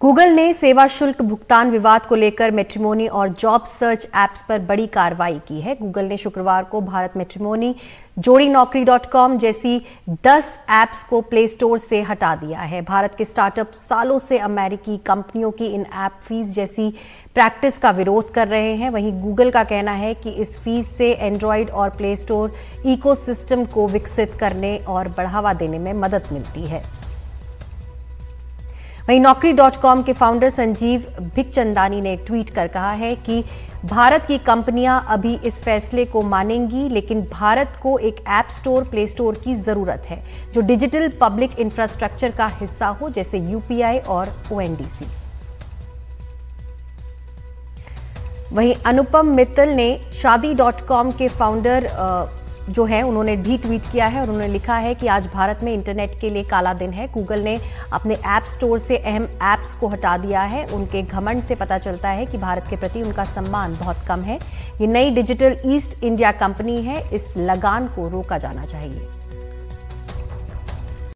Google ने सेवा शुल्क भुगतान विवाद को लेकर मैट्रिमोनी और जॉब सर्च ऐप्स पर बड़ी कार्रवाई की है। गूगल ने शुक्रवार को भारत मैट्रिमोनी, जोड़ी नौकरी.com जैसी 10 ऐप्स को प्ले स्टोर से हटा दिया है। भारत के स्टार्टअप सालों से अमेरिकी कंपनियों की इन ऐप फीस जैसी प्रैक्टिस का विरोध कर रहे हैं। वहीं गूगल का कहना है कि इस फीस से एंड्रॉयड और प्ले स्टोर इकोसिस्टम को विकसित करने और बढ़ावा देने में मदद मिलती है। वहीं नौकरी.com के फाउंडर संजीव भिखचंदानी ने ट्वीट कर कहा है कि भारत की कंपनियां अभी इस फैसले को मानेंगी, लेकिन भारत को एक ऐप स्टोर, प्ले स्टोर की जरूरत है जो डिजिटल पब्लिक इंफ्रास्ट्रक्चर का हिस्सा हो, जैसे यूपीआई और ओएनडीसी। वहीं अनुपम मित्तल ने शादी.com के फाउंडर जो है उन्होंने भी ट्वीट किया है और उन्होंने लिखा है कि आज भारत में इंटरनेट के लिए काला दिन है। गूगल ने अपने ऐप स्टोर से अहम ऐप्स को हटा दिया है। उनके घमंड से पता चलता है कि भारत के प्रति उनका सम्मान बहुत कम है। ये नई डिजिटल ईस्ट इंडिया कंपनी है, इस लगान को रोका जाना चाहिए।